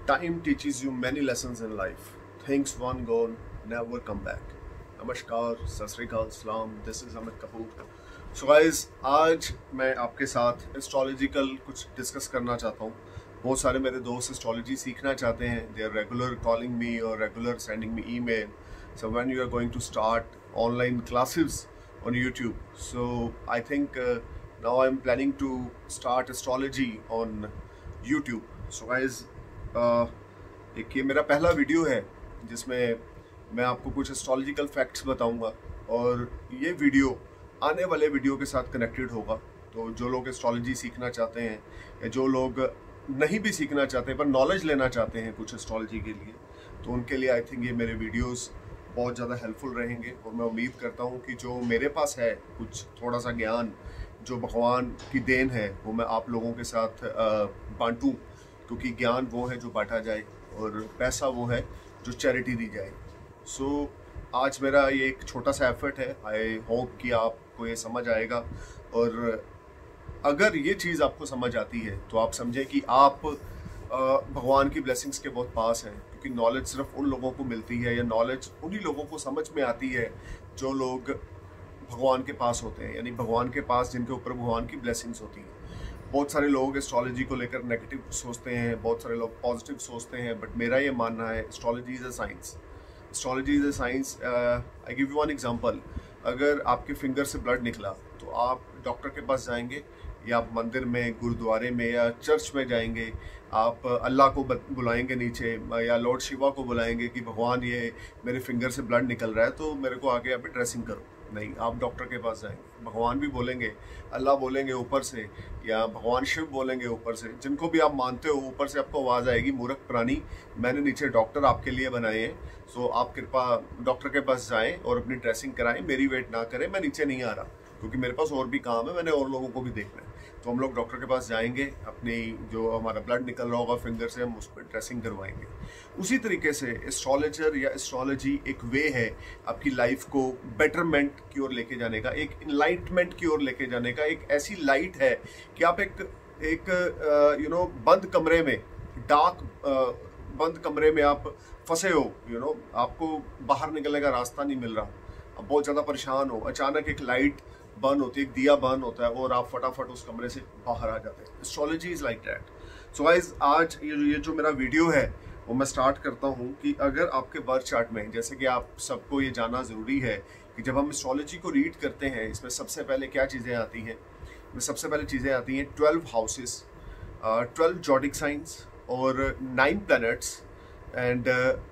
Time teaches you many lessons in life. Things one gone never come back. नमस्कार, सत श्री अकाल, सलाम, this is Amit Kapoor. So guys, आज मैं आपके साथ एस्ट्रोलॉजिकल कुछ डिस्कस करना चाहता हूँ। बहुत सारे मेरे दोस्त एस्ट्रोलॉजी सीखना चाहते हैं। They are regular calling me और regular sending me email. So when you are going to start online classes on YouTube. So I think now I'm planning to start astrology on YouTube. So guys, एक ये मेरा पहला video है जिसमें मैं आपको कुछ एस्ट्रोलॉजिकल फैक्ट्स बताऊंगा और ये वीडियो आने वाले वीडियो के साथ कनेक्टेड होगा। तो जो लोग एस्ट्रोलॉजी सीखना चाहते हैं या जो लोग नहीं भी सीखना चाहते पर नॉलेज लेना चाहते हैं कुछ एस्ट्रोलॉजी के लिए, तो उनके लिए आई थिंक ये मेरे वीडियोस बहुत ज़्यादा हेल्पफुल रहेंगे। और मैं उम्मीद करता हूँ कि जो मेरे पास है कुछ थोड़ा सा ज्ञान जो भगवान की देन है वो मैं आप लोगों के साथ बांटूँ, क्योंकि ज्ञान वो है जो बांटा जाए और पैसा वो है जो चैरिटी दी जाए। सो आज मेरा ये एक छोटा सा एफर्ट है। आई होप कि आपको ये समझ आएगा, और अगर ये चीज़ आपको समझ आती है तो आप समझें कि आप भगवान की ब्लेसिंग्स के बहुत पास हैं, क्योंकि नॉलेज सिर्फ उन लोगों को मिलती है या नॉलेज उन्हीं लोगों को समझ में आती है जो लोग भगवान के पास होते हैं, यानी भगवान के पास जिनके ऊपर भगवान की ब्लेसिंग्स होती हैं। बहुत सारे लोग एस्ट्रोलॉजी को लेकर नेगेटिव सोचते हैं, बहुत सारे लोग पॉजिटिव सोचते हैं, बट मेरा ये मानना है astrology is a science. Astrology is a science. I give you one example. अगर आपके फिंगर से ब्लड निकला तो आप डॉक्टर के पास जाएंगे या आप मंदिर में, गुरुद्वारे में या चर्च में जाएंगे, आप अल्लाह को बुलाएंगे नीचे या लॉर्ड शिवा को बुलाएंगे कि भगवान ये मेरे फिंगर से ब्लड निकल रहा है तो मेरे को आगे अभी ड्रेसिंग करो। नहीं, आप डॉक्टर के पास जाएंगे, भगवान भी बोलेंगे, अल्लाह बोलेंगे ऊपर से, या भगवान शिव बोलेंगे ऊपर से, जिनको भी आप मानते हो ऊपर से आपको आवाज़ आएगी, मूर्ख प्राणी, मैंने नीचे डॉक्टर आपके लिए बनाए हैं, सो आप कृपा डॉक्टर के पास जाएँ और अपनी ड्रेसिंग कराएँ, मेरी वेट ना करें, मैं नीचे नहीं आ रहा क्योंकि मेरे पास और भी काम है, मैंने और लोगों को भी देखना है। तो हम लोग डॉक्टर के पास जाएंगे, अपनी जो हमारा ब्लड निकल रहा होगा फिंगर से, हम उस पर ड्रेसिंग करवाएंगे। उसी तरीके से एस्ट्रोलॉजर या एस्ट्रोलॉजी एक वे है आपकी लाइफ को बेटरमेंट की ओर लेके जाने का, एक इनलाइटमेंट की ओर लेके जाने का। एक ऐसी लाइट है कि आप एक बंद कमरे में, डार्क बंद कमरे में आप फंसे हो, आपको बाहर निकलने का रास्ता नहीं मिल रहा, आप बहुत ज़्यादा परेशान हो, अचानक एक लाइट बर्न होती है, एक दिया बर्न होता है और आप फटाफट उस कमरे से बाहर आ जाते हैं। Astrology is like that. So guys, आज ये जो मेरा वीडियो है वो मैं स्टार्ट करता हूँ कि अगर आपके बर्थ चार्ट में, जैसे कि आप सबको ये जानना ज़रूरी है कि जब हम एस्ट्रोलॉजी को रीड करते हैं इसमें सबसे पहले क्या चीज़ें आती हैं। इसमें सबसे पहले चीज़ें आती हैं 12 हाउसेस, 12 जॉडिक साइंस और 9 प्लैनेट्स एंड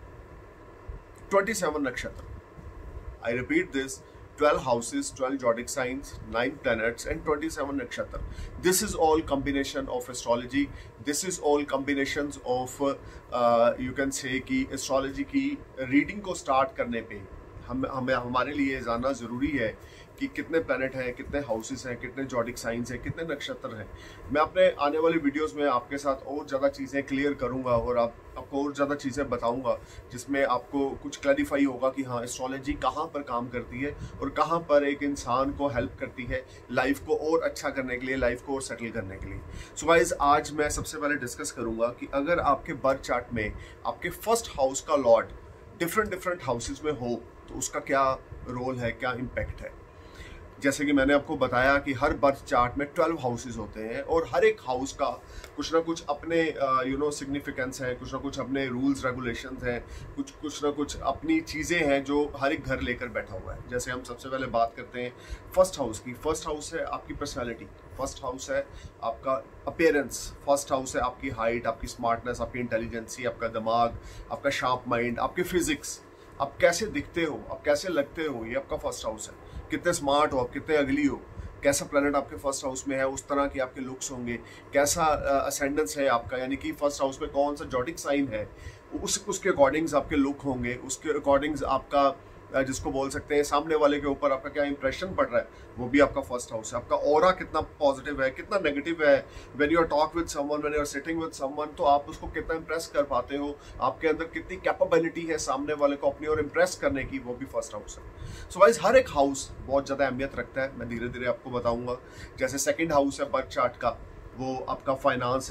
27 नक्षत्र। I repeat this: 12 houses, 12 zodiac signs, 9 planets and 27 nakshatra. This is all combination of astrology. This is all combinations of you can say कि astrology की reading को start करने पे हमें हमारे लिए जानना ज़रूरी है कि कितने प्लैनेट हैं, कितने हाउसेस हैं, कितने जॉडिक साइंस हैं, कितने नक्षत्र हैं। मैं अपने आने वाले वीडियोस में आपके साथ और ज़्यादा चीज़ें क्लियर करूंगा और आपको और ज़्यादा चीज़ें बताऊंगा, जिसमें आपको कुछ क्लैरिफाई होगा कि हाँ, एस्ट्रोलॉजी कहाँ पर काम करती है और कहाँ पर एक इंसान को हेल्प करती है लाइफ को और अच्छा करने के लिए, लाइफ को और सेटल करने के लिए। सो गाइस, आज मैं सबसे पहले डिस्कस करूँगा कि अगर आपके बर्थ चार्ट में आपके फर्स्ट हाउस का लॉर्ड डिफरेंट हाउसेज में हो तो उसका क्या रोल है, क्या इम्पैक्ट है। जैसे कि मैंने आपको बताया कि हर बर्थ चार्ट में 12 हाउसेस होते हैं और हर एक हाउस का कुछ ना कुछ अपने सिग्निफिकेंस है, कुछ ना कुछ अपने रूल्स रेगुलेशंस हैं, कुछ ना कुछ अपनी चीज़ें हैं जो हर एक घर लेकर बैठा हुआ है। जैसे हम सबसे पहले बात करते हैं फर्स्ट हाउस की। फर्स्ट हाउस है आपकी पर्सनैलिटी, फर्स्ट हाउस है आपका अपीयरेंस, फर्स्ट हाउस है आपकी हाइट, आपकी स्मार्टनेस, आपकी इंटेलिजेंसी, आपका दिमाग, आपका शार्प माइंड, आपकी फिजिक्स, आप कैसे दिखते हो, आप कैसे लगते हो, ये आपका फर्स्ट हाउस है। कितने स्मार्ट हो आप, कितने अगली हो, कैसा प्लैनेट आपके फर्स्ट हाउस में है उस तरह के आपके लुक्स होंगे, कैसा असेंडेंस है आपका, यानी कि फर्स्ट हाउस में कौन सा जॉडिक साइन है उसके अकॉर्डिंग्स आपके लुक होंगे, उसके अकॉर्डिंग्स आपका जिसको बोल सकते हैं सामने वाले के ऊपर आपका क्या इंप्रेशन पड़ रहा है, वो भी आपका फर्स्ट हाउस है। आपका ऑरा कितना पॉजिटिव है, कितना नेगेटिव है, when you are talk with someone, when you are sitting with someone, तो आप उसको कितना इंप्रेस कर पाते हो, आपके अंदर कितनी कैपेबिलिटी है सामने वाले को अपनी ओर इंप्रेस करने की, वो भी फर्स्ट हाउस है। सो गाइस, हर एक हाउस बहुत ज़्यादा अहमियत रखता है, मैं धीरे धीरे आपको बताऊंगा। जैसे सेकेंड हाउस है बर्थ चार्ट का, वो आपका फाइनेंस है।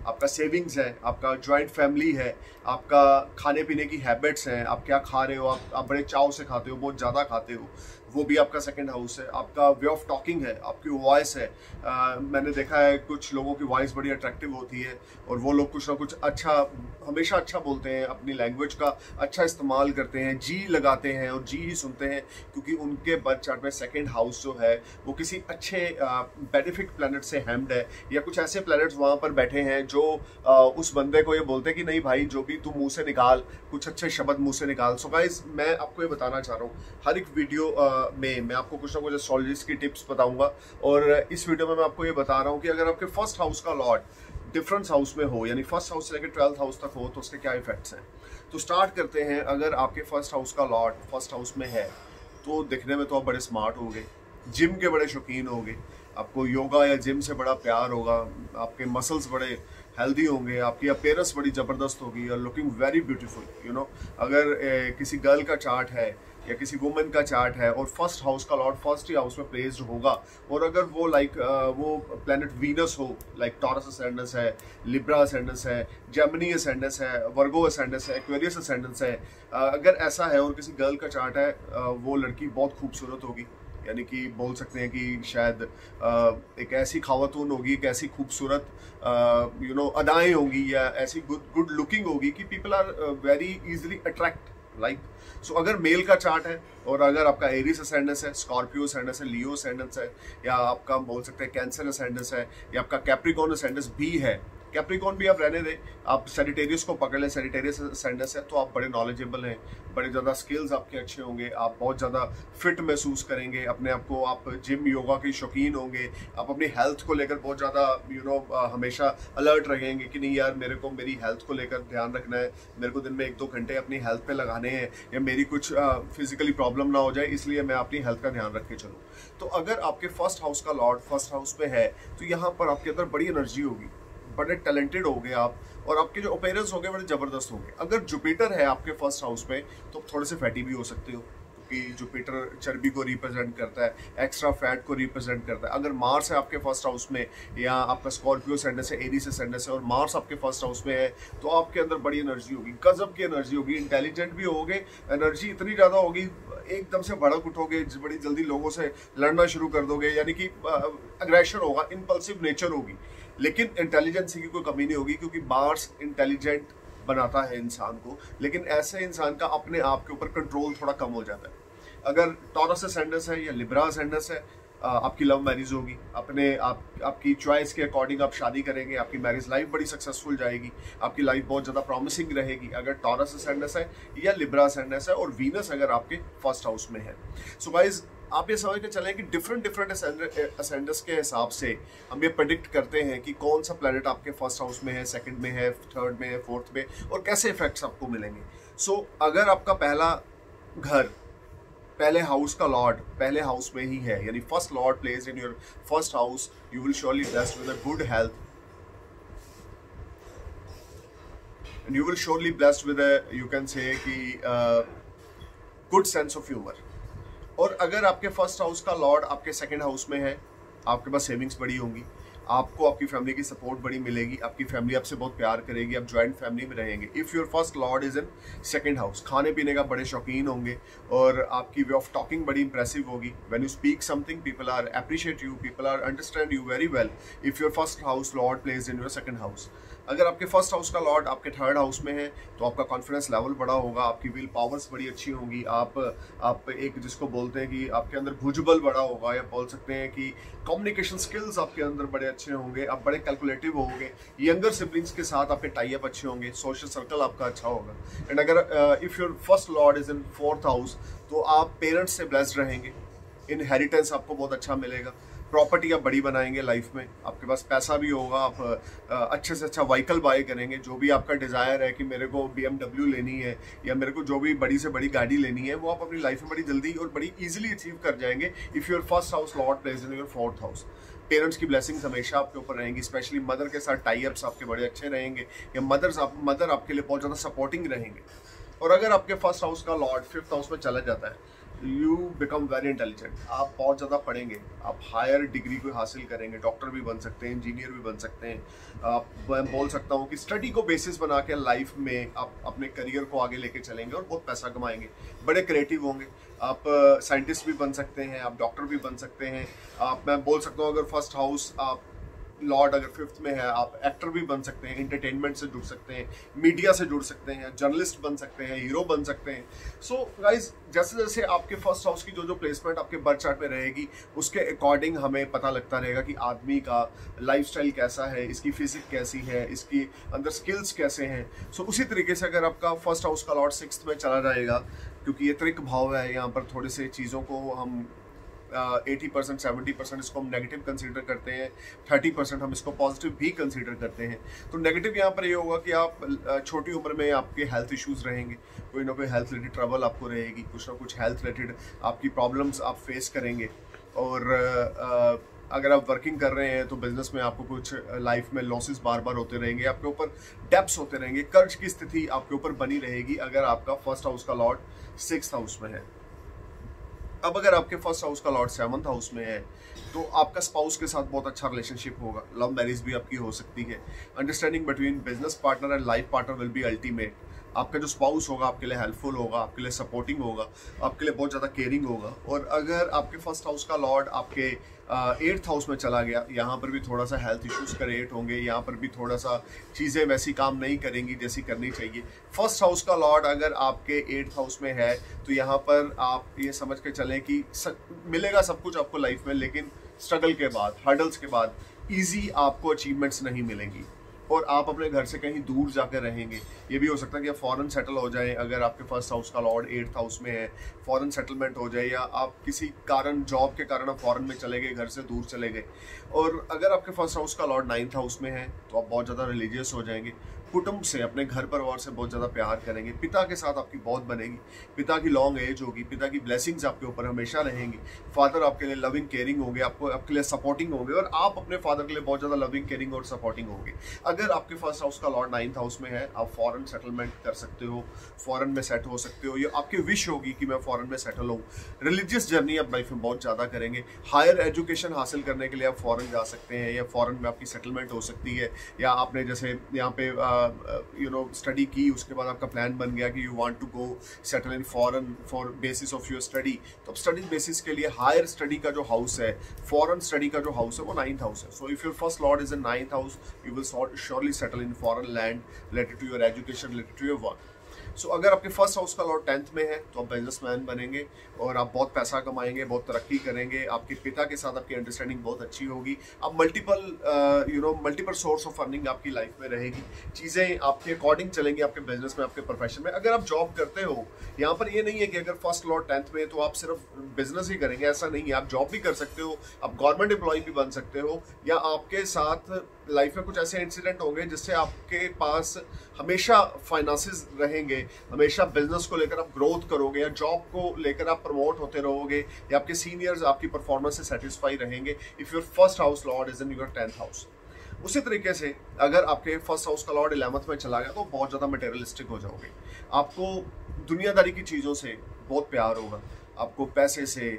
आपका सेविंग्स है, आपका जॉइंट फैमिली है, आपका खाने पीने की हैबिट्स हैं, आप क्या खा रहे हो, आप बड़े चाव से खाते हो, बहुत ज़्यादा खाते हो, वो भी आपका सेकंड हाउस है। आपका वे ऑफ टॉकिंग है, आपकी वॉइस है। मैंने देखा है कुछ लोगों की वॉइस बड़ी अट्रैक्टिव होती है और वो लोग कुछ ना कुछ अच्छा, हमेशा अच्छा बोलते हैं, अपनी लैंग्वेज का अच्छा इस्तेमाल करते हैं, जी लगाते हैं और जी ही सुनते हैं, क्योंकि उनके बर्थ चार्ट में सेकंड हाउस जो है वो किसी अच्छे बेनिफिक प्लैनेट से हैम्ड है, या कुछ ऐसे प्लैनेट्स वहाँ पर बैठे हैं जो उस बंदे को ये बोलते हैं कि नहीं भाई, जो भी तू मुंह से निकाल, कुछ अच्छे शब्द मुंह से निकाल। सो गाइस, मैं आपको ये बताना चाह रहा हूँ, हर एक वीडियो में मैं आपको कुछ ना कुछ एस्ट्रोलॉजी की टिप्स बताऊंगा, और इस वीडियो में मैं आपको ये बता रहा हूँ कि अगर आपके फर्स्ट हाउस का लॉर्ड डिफरेंस हाउस में हो, यानी फर्स्ट हाउस से लेकर 12th हाउस तक हो, तो उसके क्या इफेक्ट्स हैं। तो स्टार्ट करते हैं। अगर आपके फर्स्ट हाउस का लॉर्ड फर्स्ट हाउस में है, तो दिखने में तो आप बड़े स्मार्ट होंगे, जिम के बड़े शौकीन होंगे, आपको योगा या जिम से बड़ा प्यार होगा, आपके मसल्स बड़े हेल्दी होंगे, आपकी अपीयरेंस बड़ी ज़बरदस्त होगी, और looking very beautiful, you know. अगर किसी गर्ल का चार्ट है या किसी वुमेन का चार्ट है और फर्स्ट हाउस का लॉर्ड फर्स्ट ही हाउस में प्लेस्ड होगा, और अगर वो वो प्लेनेट वीनस हो, टॉरस असेंडेंस है, लिब्रा असेंडेंस है, जेमिनी असेंडेंस है, वर्गो असेंडेंस है, एक्वेरियस असेंडेंस है, अगर ऐसा है और किसी गर्ल का चार्ट है, वो लड़की बहुत खूबसूरत होगी, यानी कि बोल सकते हैं कि शायद एक ऐसी खावतून होगी, एक ऐसी खूबसूरत अदाएं होंगी, या ऐसी गुड लुकिंग होगी कि people are very easily attract like. So अगर मेल का चार्ट है और अगर आपका एरिस असेंडेंस है, स्कॉर्पियो असेंडेंस है, लियो असेंडेंस है, या आपका बोल सकते हैं कैंसर असेंडेंस है, या आपका कैप्रिकॉर्न असेंडेंस भी है, कैप्रिकॉर्न भी आप रहने दें, आप सेजिटेरियस को पकड़ लें, सेजिटेरियस असेंडेंस है, तो आप बड़े नॉलेजेबल हैं, बड़े ज़्यादा स्किल्स आपके अच्छे होंगे, आप बहुत ज़्यादा फिट महसूस करेंगे अपने आप को, आप जिम योगा के शौकीन होंगे, आप अपनी हेल्थ को लेकर बहुत ज़्यादा हमेशा अलर्ट रहेंगे कि नहीं यार, मेरे को मेरी हेल्थ को लेकर ध्यान रखना है, मेरे को दिन में 1-2 घंटे अपनी हेल्थ पे लगाने हैं, या मेरी कुछ फिजिकली प्रॉब्लम ना हो जाए, इसलिए मैं अपनी हेल्थ का ध्यान रख के चलूँ। तो अगर आपके फर्स्ट हाउस का लॉर्ड फर्स्ट हाउस पे है, तो यहाँ पर आपके अंदर बड़ी एनर्जी होगी, बड़े टैलेंटेड होंगे आप, और आपके जो अपीयरेंस होंगे बड़े जबरदस्त होंगे। अगर जुपिटर है आपके फर्स्ट हाउस में, तो थोड़े से फैटी भी हो सकते हो, क्योंकि जुपिटर चर्बी को रिप्रेजेंट करता है, एक्स्ट्रा फैट को रिप्रेजेंट करता है। अगर मार्स है आपके फर्स्ट हाउस में, या आपका स्कॉर्पियो असेंडेंस है, एरीस असेंडेंस है, और मार्स आपके फर्स्ट हाउस में है, तो आपके अंदर बड़ी एनर्जी होगी, गजब की एनर्जी होगी, इंटेलिजेंट भी होगे, एनर्जी इतनी ज़्यादा होगी, एकदम से भड़क उठोगे, बड़ी जल्दी लोगों से लड़ना शुरू कर दोगे, यानी कि अग्रेशन होगा, इम्पल्सिव नेचर होगी, लेकिन इंटेलिजेंस की कोई कमी नहीं होगी, क्योंकि मार्स इंटेलिजेंट बनाता है इंसान को, लेकिन ऐसे इंसान का अपने आप के ऊपर कंट्रोल थोड़ा कम हो जाता है। अगर टॉरस असेंडेंस है या लिब्रा असेंडेंस है, आपकी लव मैरिज होगी, आपकी चॉइस के अकॉर्डिंग आप शादी करेंगे, आपकी मैरिज लाइफ बड़ी सक्सेसफुल जाएगी, आपकी लाइफ बहुत ज़्यादा प्रॉमिसिंग रहेगी, अगर टॉरस असेंडेंस है या लिब्रा असेंडेंस है, और वीनस अगर आपके फर्स्ट हाउस में है। सो गाइज, आप ये समझ के चलें कि डिफरेंट असेंडेंस के हिसाब से हम ये प्रेडिक्ट करते हैं कि कौन सा प्लैनेट आपके फर्स्ट हाउस में है, सेकंड में है, थर्ड में है, फोर्थ में, और कैसे इफेक्ट्स आपको मिलेंगे। सो अगर आपका पहला घर, पहले हाउस का लॉर्ड पहले हाउस में ही है, यानी first lord place in your first house, you will surely blessed with a good health, and you will surely blessed with a, you can say कि गुड सेंस ऑफ ह्यूमर। और अगर आपके first house का lord आपके second house में है, आपके पास savings बड़ी होंगी, आपको आपकी फैमिली की सपोर्ट बड़ी मिलेगी, आपकी फैमिली आपसे बहुत प्यार करेगी, आप जॉइंट फैमिली में रहेंगे। If your first lord is in second house, खाने पीने का बड़े शौकीन होंगे, और आपकी वे ऑफ टॉकिंग बड़ी इंप्रेसिव होगी। When you speak something, people are appreciate you, people are understand you very well if your first house lord place in your second house. अगर आपके फर्स्ट हाउस का लॉर्ड आपके third house में है, तो आपका कॉन्फिडेंस लेवल बड़ा होगा, आपकी विल पावर्स बड़ी अच्छी होंगी, आप एक जिसको बोलते हैं कि आपके अंदर भुजबल बड़ा होगा, या बोल सकते हैं कि कम्युनिकेशन स्किल्स आपके अंदर बड़े अच्छे होंगे, आप बड़े कैलकुलेटिव होंगे, यंगर सिबलिंग्स के साथ आपके टाई अप अच्छे होंगे, सोशल सर्कल आपका अच्छा होगा। एंड अगर if your first lord is in fourth house, तो आप पेरेंट्स से ब्लेस्ड रहेंगे, इनहेरिटेंस आपको बहुत अच्छा मिलेगा, प्रॉपर्टी आप बड़ी बनाएंगे लाइफ में, आपके पास पैसा भी होगा, आप अच्छे से अच्छा व्हीकल बाय करेंगे, जो भी आपका डिज़ायर है कि मेरे को BMW लेनी है, या मेरे को जो भी बड़ी से बड़ी गाड़ी लेनी है, वो आप अपनी लाइफ में बड़ी जल्दी और बड़ी इजीली अचीव कर जाएंगे if your first house lord place in your fourth house. Parents की ब्लेसिंग्स हमेशा आपके ऊपर रहेंगी, स्पेशली मदर के साथ टाई अप्स आपके बड़े अच्छे रहेंगे, या मदर आपके लिए बहुत ज़्यादा सपोर्टिंग रहेंगे। और अगर आपके फर्स्ट हाउस का लॉर्ड फिफ्थ हाउस में चला जाता है, यू बिकम वेरी इंटेलिजेंट। आप बहुत ज़्यादा पढ़ेंगे, आप हायर डिग्री को हासिल करेंगे, डॉक्टर भी बन सकते हैं, इंजीनियर भी बन सकते हैं। आप, मैं बोल सकता हूँ कि स्टडी को बेसिस बना के लाइफ में आप अपने करियर को आगे लेके चलेंगे और बहुत पैसा कमाएंगे, बड़े क्रिएटिव होंगे। आप साइंटिस्ट भी बन सकते हैं, आप डॉक्टर भी बन सकते हैं। आप, मैं बोल सकता हूँ, अगर फर्स्ट हाउस आप लॉर्ड अगर फिफ्थ में है, आप एक्टर भी बन सकते हैं, एंटरटेनमेंट से जुड़ सकते हैं, मीडिया से जुड़ सकते हैं, जर्नलिस्ट बन सकते हैं, हीरो बन सकते हैं। सो गाइज, जैसे जैसे आपके फर्स्ट हाउस की जो प्लेसमेंट आपके बर्थ चार्ट में रहेगी, उसके अकॉर्डिंग हमें पता लगता रहेगा कि आदमी का लाइफस्टाइल कैसा है, इसकी फिजिक कैसी है, इसकी अंदर स्किल्स कैसे हैं। सो उसी तरीके से अगर आपका फर्स्ट हाउस का लॉर्ड सिक्स्थ में चला जाएगा, क्योंकि ये त्रिक भाव है, यहाँ पर थोड़े से चीज़ों को हम 80% 70% इसको हम नेगेटिव कंसीडर करते हैं, 30% हम इसको पॉजिटिव भी कंसीडर करते हैं। तो नेगेटिव यहाँ पर ये होगा कि आप छोटी उम्र में आपके हेल्थ इश्यूज रहेंगे, कोई ना कोई हेल्थ रिलेटेड ट्रबल आपको रहेगी, कुछ ना कुछ हेल्थ रिलेटेड आपकी प्रॉब्लम्स आप फेस करेंगे। और अगर आप वर्किंग कर रहे हैं तो बिजनेस में आपको कुछ लाइफ में लॉसेस बार बार होते रहेंगे, आपके ऊपर डेब्ट्स होते रहेंगे, कर्ज की स्थिति आपके ऊपर बनी रहेगी अगर आपका फर्स्ट हाउस का लॉर्ड सिक्स्थ हाउस में है। अब अगर आपके फर्स्ट हाउस का लॉर्ड सेवंथ हाउस में है तो आपका स्पाउस के साथ बहुत अच्छा रिलेशनशिप होगा, लव मैरिज भी आपकी हो सकती है। Understanding between business partner and life partner will be ultimate. आपका जो स्पाउस होगा आपके लिए हेल्पफुल होगा, आपके लिए सपोर्टिंग होगा, आपके लिए बहुत ज़्यादा केयरिंग होगा। और अगर आपके फर्स्ट हाउस का लॉर्ड आपके एट्थ हाउस में चला गया, यहाँ पर भी थोड़ा सा हेल्थ इश्यूज क्रिएट होंगे, यहाँ पर भी थोड़ा सा चीज़ें वैसी काम नहीं करेंगी जैसी करनी चाहिए। फर्स्ट हाउस का लॉर्ड अगर आपके एट्थ हाउस में है तो यहाँ पर आप ये समझ के चलें कि मिलेगा सब कुछ आपको लाइफ में, लेकिन स्ट्रगल के बाद, हर्डल्स के बाद ईजी आपको अचीवमेंट्स नहीं मिलेंगी और आप अपने घर से कहीं दूर जाकर रहेंगे। ये भी हो सकता है कि आप फॉरेन सेटल हो जाएं अगर आपके फर्स्ट हाउस का लॉर्ड एट्थ हाउस में है, फॉरेन सेटलमेंट हो जाए, या आप किसी कारण, जॉब के कारण आप फॉरेन में चले गए, घर से दूर चले गए। और अगर आपके फर्स्ट हाउस का लॉर्ड नाइन्थ हाउस में है तो आप बहुत ज़्यादा रिलीजियस हो जाएंगे, कुटुंब से, अपने घर परिवार से बहुत ज़्यादा प्यार करेंगे, पिता के साथ आपकी बहुत बनेगी, पिता की लॉन्ग एज होगी, पिता की ब्लेसिंग्स आपके ऊपर हमेशा रहेंगी, फादर आपके लिए लविंग केयरिंग होंगे, आपके लिए सपोर्टिंग होंगे और आप अपने फादर के लिए बहुत ज़्यादा लविंग केयरिंग और सपोर्टिंग होंगे। अगर आपके फर्स्ट हाउस का लॉर्ड नाइन्थ हाउस में है, आप फॉरेन सेटलमेंट कर सकते हो, फॉरेन में सेट हो सकते हो, ये आपकी विश होगी कि मैं फॉरेन में सेटल हूँ। रिलीजियस जर्नी आप लाइफ में बहुत ज़्यादा करेंगे, हायर एजुकेशन हासिल करने के लिए आप फॉरेन जा सकते हैं, या फॉरेन में आपकी सेटलमेंट हो सकती है, या आपने जैसे यहाँ पे स्टडी की, उसके बाद आपका प्लान बन गया कि you want to go settle in foreign for basis of your study. तो अब स्टडी बेसिस के लिए हायर स्टडी का जो हाउस है, फॉरेन स्टडी का जो हाउस है, वो नाइन्थ हाउस है। So if your first lord is in ninth house, you will surely settle in foreign land related to your education, related to your work. So अगर आपके first house का Lord 10th में है तो आप businessman बनेंगे और आप बहुत पैसा कमाएंगे, बहुत तरक्की करेंगे, आपके पिता के साथ आपकी अंडरस्टैंडिंग बहुत अच्छी होगी, आप मल्टीपल सोर्स ऑफ अर्निंग आपकी लाइफ में रहेगी, चीज़ें आपके अकॉर्डिंग चलेंगी आपके बिजनेस में, आपके प्रोफेशन में। अगर आप जॉब करते हो, यहाँ पर ये नहीं है कि अगर फर्स्ट लॉर्ड 10th में तो आप सिर्फ बिजनेस ही करेंगे, ऐसा नहीं है। आप जॉब भी कर सकते हो, आप गवर्नमेंट एम्प्लॉय भी बन सकते हो, या आपके साथ लाइफ में कुछ ऐसे इंसिडेंट होंगे जिससे आपके पास हमेशा फाइनेंसेस रहेंगे, हमेशा बिजनेस को लेकर आप ग्रोथ करोगे, या जॉब को लेकर आप प्रमोट होते रहोगे, या आपके सीनियर्स आपकी परफॉर्मेंस से सेटिस्फाई रहेंगे if your first house lord is in your 10th house. उसी तरीके से अगर आपके फर्स्ट हाउस का लॉर्ड 11th में चला गया तो बहुत ज़्यादा मटेरियलिस्टिक हो जाओगे, आपको दुनियादारी की चीज़ों से बहुत प्यार होगा, आपको पैसे से,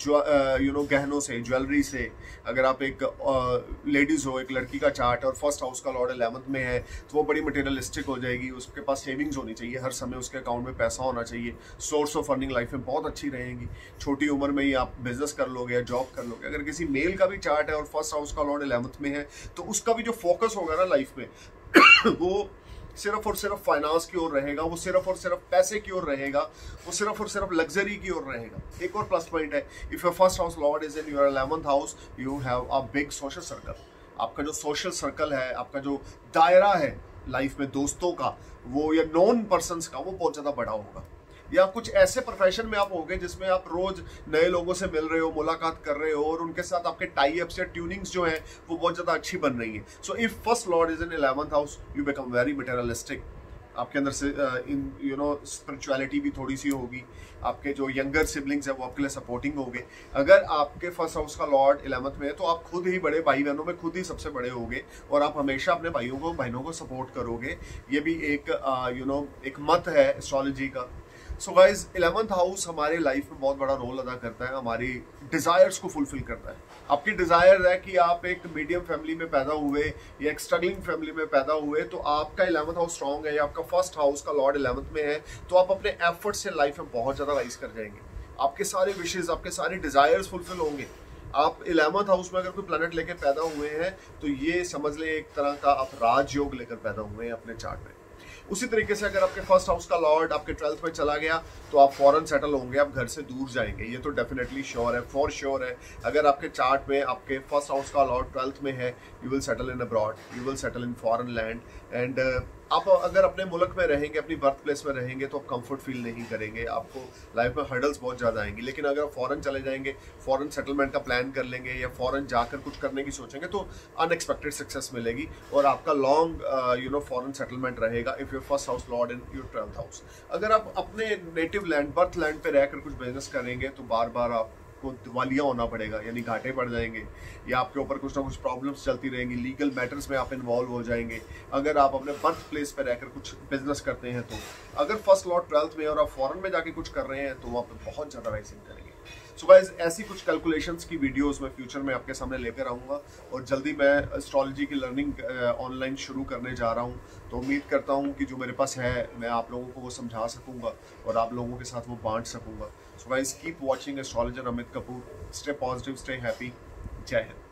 गहनों से, ज्वेलरी से। अगर आप एक लेडीज़ हो, एक लड़की का चार्ट और फर्स्ट हाउस का लॉर्ड 11th में है तो वो बड़ी मटेरियलिस्टिक हो जाएगी, उसके पास सेविंग्स होनी चाहिए, हर समय उसके अकाउंट में पैसा होना चाहिए, सोर्स ऑफ अर्निंग लाइफ में बहुत अच्छी रहेगी, छोटी उम्र में ही आप बिजनेस कर लोगे या जॉब कर लोगे। अगर किसी मेल का भी चार्ट है और फर्स्ट हाउस का लॉर्ड 11th में है तो उसका भी जो फोकस होगा ना लाइफ में वो सिर्फ और सिर्फ फाइनेंस की ओर रहेगा, वो सिर्फ और सिर्फ पैसे की ओर रहेगा, वो सिर्फ और सिर्फ लग्जरी की ओर रहेगा। एक और प्लस पॉइंट है, if your first house lord is in your 11th house, you have a big social circle. आपका जो सोशल सर्कल है, आपका जो दायरा है लाइफ में दोस्तों का, वो या नॉन पर्सन्स का, वो बहुत ज़्यादा बड़ा होगा। या कुछ ऐसे प्रोफेशन में आप होगे जिसमें आप रोज नए लोगों से मिल रहे हो, मुलाकात कर रहे हो और उनके साथ आपके टाई अप्स या ट्यूनिंग्स जो है वो बहुत ज़्यादा अच्छी बन रही है। So if first lord is in 11th house, you become very materialistic. आपके अंदर से स्पिरिचुअलिटी भी थोड़ी सी होगी, आपके जो यंगर सिबलिंग्स है वो आपके लिए सपोर्टिंग होंगे। अगर आपके फर्स्ट हाउस का लॉर्ड 11th में है तो आप खुद ही बड़े, भाई बहनों में खुद ही सबसे बड़े होगे और आप हमेशा अपने भाइयों को, बहनों को सपोर्ट करोगे। ये भी एक एक मत है एस्ट्रोलॉजी का। सो गाइज 11th हाउस हमारे लाइफ में बहुत बड़ा रोल अदा करता है, हमारी डिजायर्स को फुलफिल करता है। आपकी डिजायर है कि आप एक मीडियम फैमिली में पैदा हुए या एक स्ट्रगलिंग फैमिली में पैदा हुए, तो आपका 11th हाउस स्ट्रॉन्ग है या आपका फर्स्ट हाउस का लॉर्ड 11th में है, तो आप अपने एफर्ट से लाइफ में बहुत ज्यादा राइज कर जाएंगे। आपके सारे विशेष, आपके सारे डिजायर्स फुलफिल होंगे। आप 11th हाउस में अगर कोई प्लैनेट लेकर पैदा हुए हैं तो ये समझ ले एक तरह का आप राजयोग लेकर पैदा हुए हैं अपने चार्ट में। उसी तरीके से अगर आपके फर्स्ट हाउस का लॉर्ड आपके 12th में चला गया तो आप फॉरेन सेटल होंगे, आप घर से दूर जाएंगे, ये तो डेफिनेटली श्योर है, फॉर श्योर है। अगर आपके चार्ट में आपके फर्स्ट हाउस का लॉर्ड 12th में है, you will settle in abroad, you will settle in foreign land. And आप अगर अपने मुल्क में रहेंगे, अपनी बर्थ प्लेस में रहेंगे, तो आप कंफर्ट फील नहीं करेंगे, आपको लाइफ में हर्डल्स बहुत ज़्यादा आएंगी। लेकिन अगर आप फॉरेन चले जाएंगे, फॉरेन सेटलमेंट का प्लान कर लेंगे या फॉरेन जाकर कुछ करने की सोचेंगे, तो अनएक्सपेक्टेड सक्सेस मिलेगी और आपका लॉन्ग फॉरेन सेटलमेंट रहेगा if your first house lord in your 12th house. अगर आप अपने नेटिव लैंड, बर्थ लैंड पे रहकर कुछ बिजनेस करेंगे तो बार बार आपको दिवालिया होना पड़ेगा, यानी घाटे पड़ जाएंगे, या आपके ऊपर कुछ ना कुछ प्रॉब्लम्स चलती रहेंगी, लीगल मैटर्स में आप इन्वॉल्व हो जाएंगे। अगर आप अपने बर्थ प्लेस पे रहकर कुछ बिजनेस करते हैं, तो अगर फर्स्ट लॉर्ड 12th में और आप फॉरेन में जाके कुछ कर रहे हैं तो वहाँ पे बहुत ज़्यादा राइजिंग करेंगे। सो गाइस, ऐसी कुछ कैलकुलेशंस की वीडियोस मैं फ्यूचर में आपके सामने लेकर आऊँगा और जल्दी मैं एस्ट्रोलॉजी की लर्निंग ऑनलाइन शुरू करने जा रहा हूँ। तो उम्मीद करता हूँ कि जो मेरे पास है मैं आप लोगों को वो समझा सकूँगा और आप लोगों के साथ वो बांट सकूँगा। So guys, keep watching astrologer Amit Kapoor. Stay positive, stay happy. जय हिंद।